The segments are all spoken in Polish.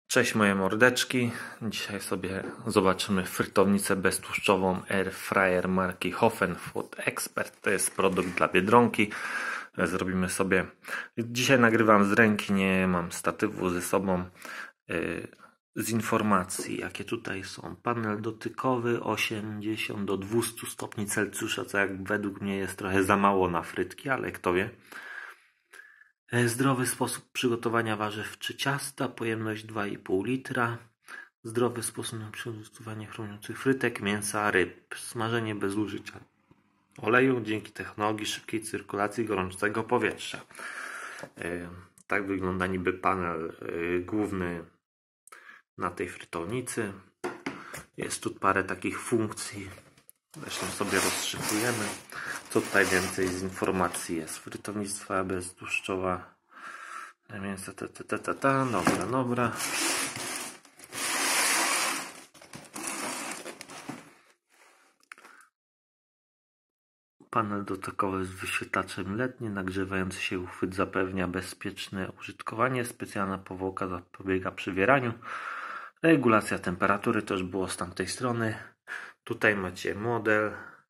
Cześć moje mordeczki, dzisiaj sobie zobaczymy frytownicę beztłuszczową Air Fryer marki Hofen Food Expert. To jest produkt dla Biedronki. Zrobimy sobie, dzisiaj nagrywam z ręki, nie mam statywu ze sobą. Z informacji jakie tutaj są: panel dotykowy 80 do 200 stopni Celsjusza, co jak według mnie jest trochę za mało na frytki, ale kto wie. Zdrowy sposób przygotowania warzyw czy ciasta, pojemność 2,5 litra. Zdrowy sposób na przygotowanie chroniących frytek, mięsa, ryb. Smażenie bez użycia oleju dzięki technologii szybkiej cyrkulacji gorącego powietrza. Tak wygląda niby panel główny na tej frytownicy. Jest tu parę takich funkcji. Zresztą sobie rozszyfrujemy. Co tutaj więcej z informacji jest? Frytownictwa beztłuszczowa. Mięso, dobra. Panel dotykowy z wyświetlaczem LED, nagrzewający się uchwyt zapewnia bezpieczne użytkowanie. Specjalna powłoka zapobiega przywieraniu. Regulacja temperatury, to już było z tamtej strony. Tutaj macie model.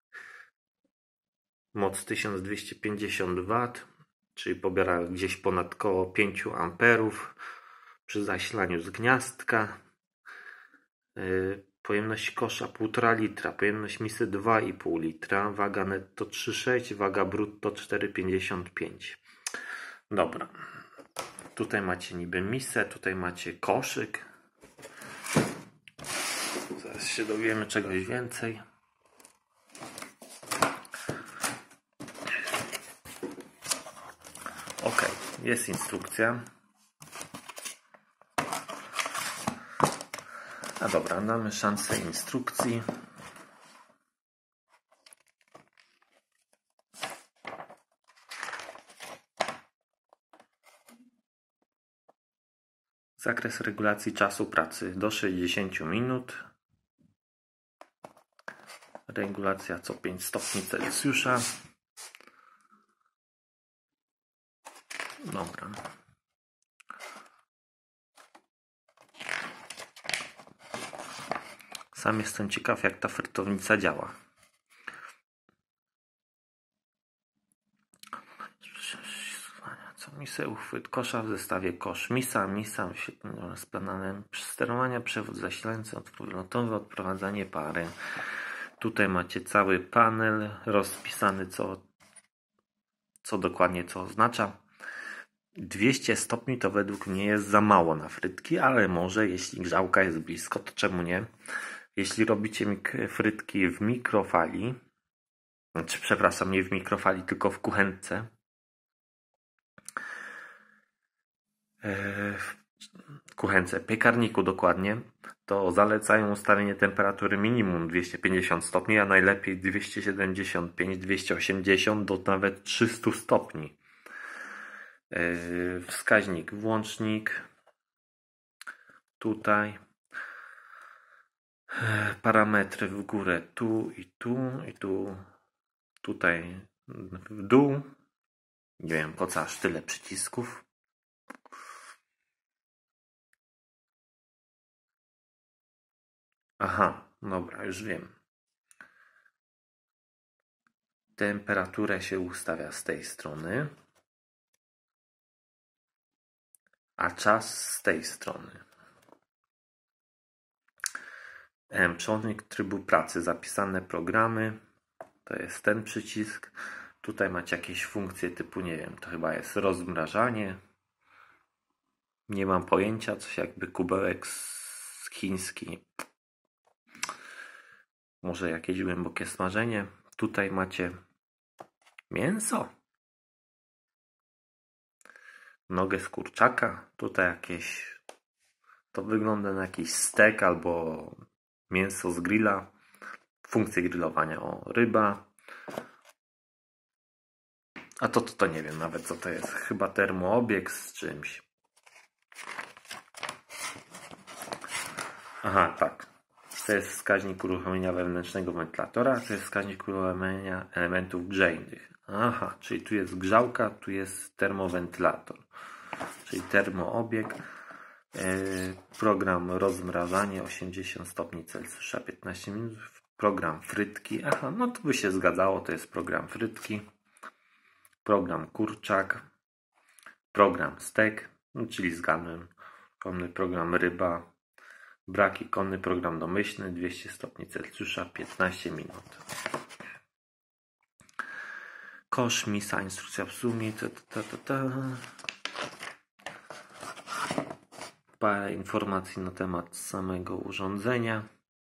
Moc 1250 W, czyli pobiera gdzieś ponad około 5 amperów przy zasilaniu z gniazdka. Pojemność kosza 1,5 litra, pojemność misy 2,5 litra, waga netto 3,6, waga brutto 4,55. Dobra, tutaj macie niby misę, tutaj macie koszyk. Zaraz się dowiemy czegoś więcej. Ok, jest instrukcja. A dobra, damy szansę instrukcji. Zakres regulacji czasu pracy do 60 minut. Regulacja co 5 stopni Celsjusza. Dobra. Sam jestem ciekaw, jak ta frytownica działa. Co misę, uchwyt kosza w zestawie kosz. Misa, wyświetlona z planem sterowania, przewód zasilający, odwrotowy, odprowadzanie pary. Tutaj macie cały panel rozpisany, co dokładnie co oznacza. 200 stopni to według mnie jest za mało na frytki, ale może jeśli grzałka jest blisko, to czemu nie? Jeśli robicie frytki w mikrofali, przepraszam, nie w mikrofali, tylko w kuchence, piekarniku dokładnie, to zalecają ustawienie temperatury minimum 250 stopni, a najlepiej 275, 280 do nawet 300 stopni. Wskaźnik, włącznik, tutaj parametry w górę, tu i tu i tu, tutaj w dół. Nie wiem po co aż tyle przycisków. Aha, dobra, już wiem. Temperaturę się ustawia z tej strony, a czas z tej strony. Przełącznik trybu pracy, zapisane programy, to jest ten przycisk. Tutaj macie jakieś funkcje typu, nie wiem, to chyba jest rozmrażanie. Nie mam pojęcia, coś jakby kubełek chiński. Może jakieś głębokie smażenie. Tutaj macie mięso. Nogę z kurczaka. Tutaj jakieś, to wygląda na jakiś stek albo mięso z grilla. Funkcje grillowania, ryba. A to nie wiem nawet co to jest. Chyba termoobieg z czymś. Aha, tak. To jest wskaźnik uruchomienia wewnętrznego wentylatora. To jest wskaźnik uruchomienia elementów grzejnych. Aha, czyli tu jest grzałka, tu jest termowentylator. Czyli termoobieg. Program rozmrażanie 80 stopni Celsjusza 15 minut. Program frytki. Aha, no to by się zgadzało, to jest program frytki. Program kurczak. Program stek, czyli zgadłem. Konny program ryba. Brak ikony, program domyślny 200 stopni Celsjusza 15 minut. Kosz, misa, instrukcja obsługi. Parę informacji na temat samego urządzenia.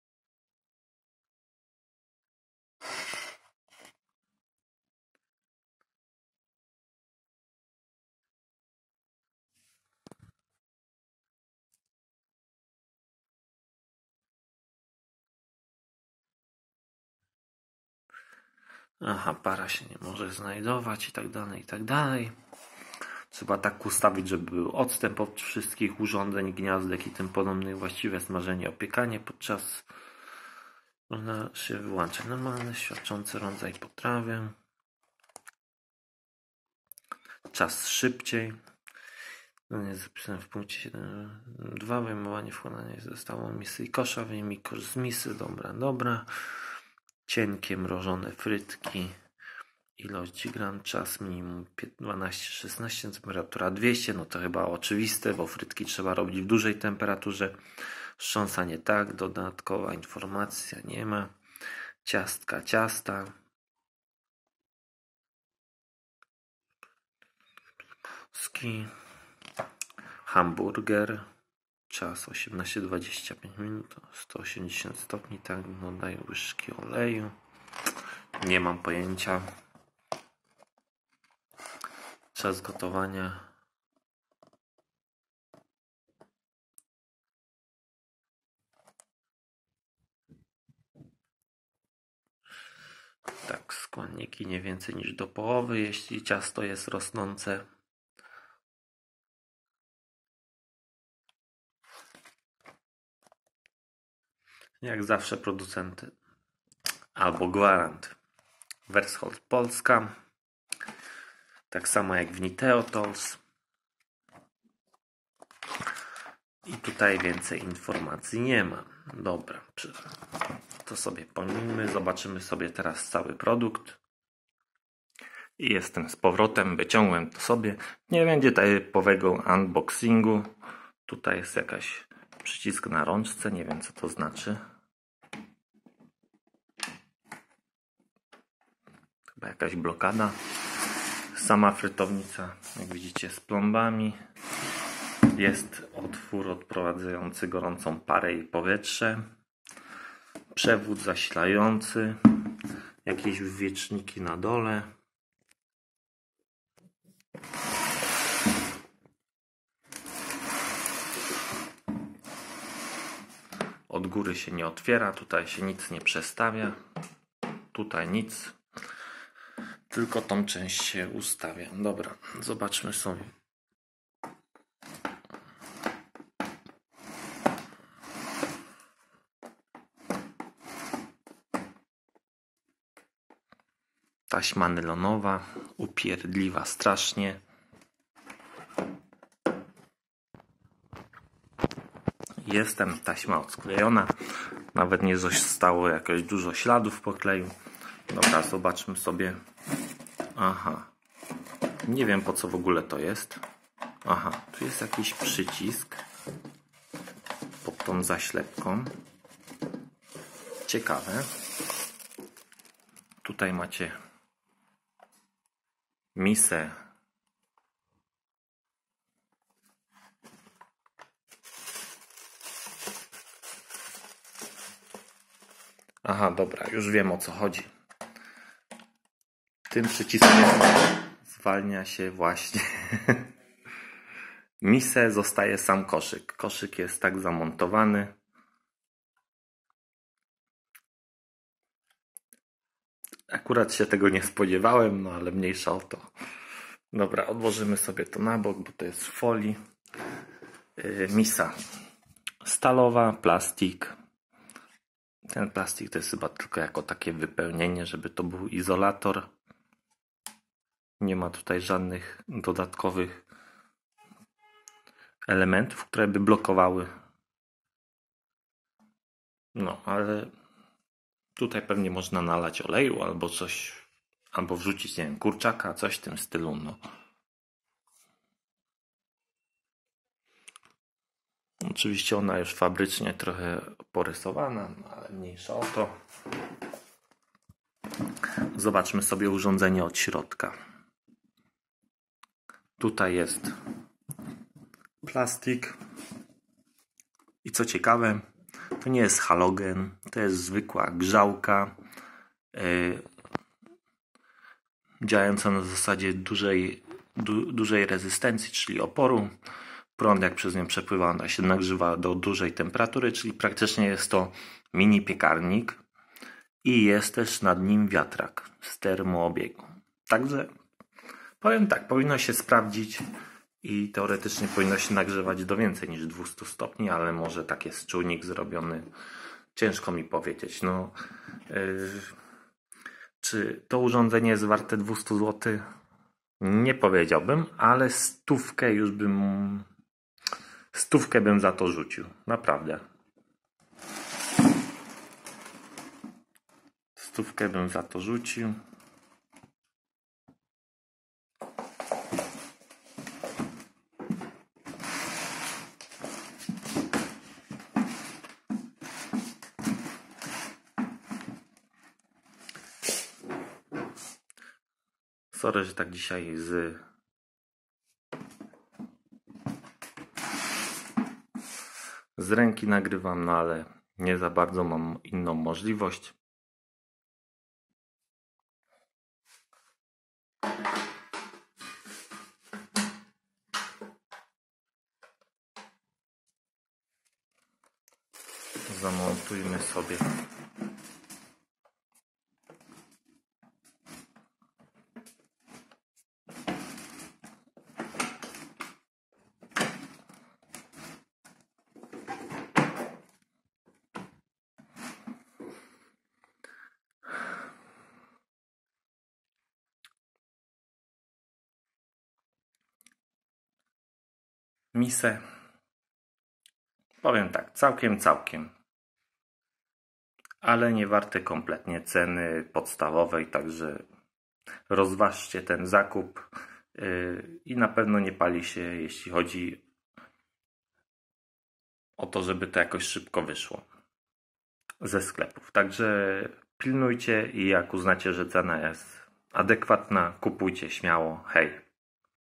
Aha, para się nie może znajdować i tak dalej, i tak dalej. Trzeba tak ustawić, żeby był odstęp od wszystkich urządzeń, gniazdek i tym podobnych, właściwe smażenie, opiekanie podczas można się wyłączać normalne, świadczący rodzaj potrawy. Czas szybciej. Nie zapisane w punkcie 7.2. Wyjmowanie, wkładanie zestawu misy i kosza. Wyjmij kosz z misy. Dobra. Cienkie mrożone frytki. Ilość gram, czas minimum 12-16, temperatura 200, no to chyba oczywiste, bo frytki trzeba robić w dużej temperaturze. Wstrząsanie tak, dodatkowa informacja nie ma. Ciasta. Hamburger, czas 18-25 minut, 180 stopni, tak, dodaję łyżki oleju. Nie mam pojęcia. Czas gotowania. Tak, składniki nie więcej niż do połowy, jeśli ciasto jest rosnące. Jak zawsze producenty albo gwarant Wersholt Polska. Tak samo jak w Niteo Tools. I tutaj więcej informacji nie ma. Dobra, to sobie pomijmy. Zobaczymy sobie teraz cały produkt. I jestem z powrotem, wyciągłem to sobie. Nie będzie typowego unboxingu. Tutaj jest jakaś przycisk na rączce, nie wiem co to znaczy. Chyba jakaś blokada. Sama frytownica, jak widzicie, z plombami. Jest otwór odprowadzający gorącą parę i powietrze. Przewód zasilający. Jakieś wywieczniki na dole. Od góry się nie otwiera, tutaj się nic nie przestawia. Tutaj nic. Tylko tą część się ustawia. Dobra, zobaczmy sobie. Taśma nylonowa, upierdliwa strasznie. Jestem, taśma odsklejona. Nawet nie zostało jakoś dużo śladów po kleju. Dobra, zobaczmy sobie. Aha. Nie wiem po co w ogóle to jest. Aha, tu jest jakiś przycisk pod tą zaślepką. Ciekawe. Tutaj macie misę. Aha, dobra, już wiem o co chodzi. Tym przyciskiem zwalnia się właśnie misę, zostaje sam koszyk. Koszyk jest tak zamontowany. Akurat się tego nie spodziewałem, no ale mniejsza o to. Dobra, odłożymy sobie to na bok, bo to jest w folii. Misa stalowa, plastik. Ten plastik to jest chyba tylko jako takie wypełnienie, żeby to był izolator. Nie ma tutaj żadnych dodatkowych elementów, które by blokowały. No, ale tutaj pewnie można nalać oleju albo coś, albo wrzucić, nie wiem, kurczaka, coś w tym stylu, no. Oczywiście ona już fabrycznie trochę porysowana, no, ale mniejsza o to. Zobaczmy sobie urządzenie od środka. Tutaj jest plastik i co ciekawe, to nie jest halogen, to jest zwykła grzałka działająca na zasadzie dużej rezystencji, czyli oporu. Prąd jak przez nią przepływa, ona się nagrzewa do dużej temperatury, czyli praktycznie jest to mini piekarnik i jest też nad nim wiatrak z termoobiegu. Także powiem tak, powinno się sprawdzić i teoretycznie powinno się nagrzewać do więcej niż 200 stopni, ale może tak jest czujnik zrobiony. Ciężko mi powiedzieć. No, czy to urządzenie jest warte 200 zł? Nie powiedziałbym, ale stówkę bym za to rzucił. Naprawdę. Stówkę bym za to rzucił. Sorry, że tak dzisiaj z ręki nagrywam, no ale nie za bardzo mam inną możliwość. Zamontujmy sobie misę. Powiem tak, całkiem. Ale nie warte kompletnie ceny podstawowej, także rozważcie ten zakup i na pewno nie pali się, jeśli chodzi o to, żeby to jakoś szybko wyszło ze sklepów. Także pilnujcie i jak uznacie, że cena jest adekwatna, kupujcie śmiało. Hej!